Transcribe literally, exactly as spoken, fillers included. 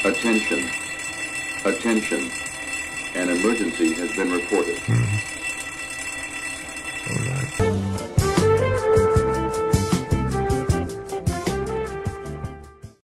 Attention. Attention. An emergency has been reported. Mm. All right.